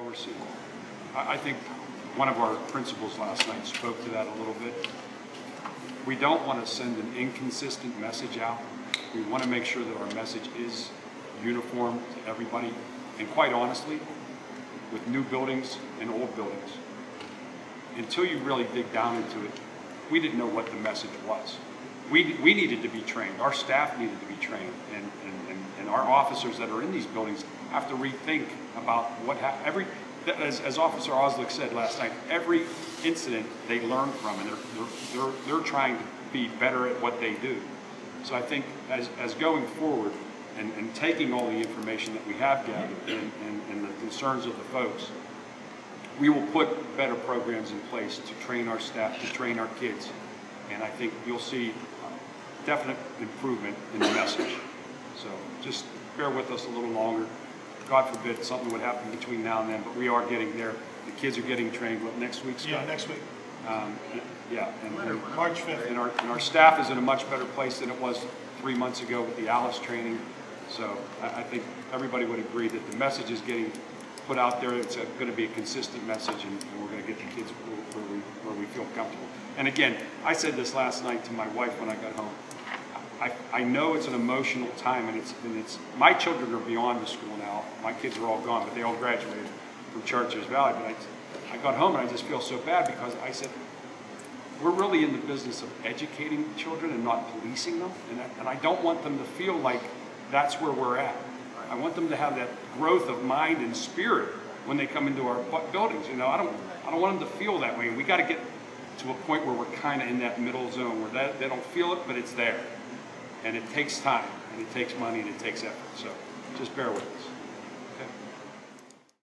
we're seeing. I think one of our principals last night spoke to that a little bit. We don't want to send an inconsistent message out. We want to make sure that our message is uniform to everybody. And quite honestly, with new buildings and old buildings, until you really dig down into it, we didn't know what the message was. We needed to be trained. Our staff needed to be trained. And our officers that are in these buildings have to rethink about what happened. As Officer Oslick said last night, every incident they learn from, and they're trying to be better at what they do. So I think as going forward and taking all the information that we have gathered and the concerns of the folks, we will put better programs in place to train our staff, to train our kids. And I think you'll see definite improvement in the message. So just bear with us a little longer. God forbid something would happen between now and then, but we are getting there. The kids are getting trained. What, next week, Scott? Yeah, next week. Yeah, and March 5th. And our staff is in a much better place than it was 3 months ago with the Alice training. So I think everybody would agree that the message is getting put out there. It's going to be a consistent message, and we're going to get the kids where we feel comfortable. And again, I said this last night to my wife when I got home. I know it's an emotional time, and it's my children are beyond the school now. My kids are all gone, but they all graduated from Chartiers Valley. But I got home and I just feel so bad because I said, we're really in the business of educating children and not policing them, and I don't want them to feel like that's where we're at. I want them to have that growth of mind and spirit when they come into our buildings. You know, I don't want them to feel that way. And we got to get to a point where we're kind of in that middle zone where they don't feel it, but it's there. And it takes time, and it takes money, and it takes effort. So just bear with us.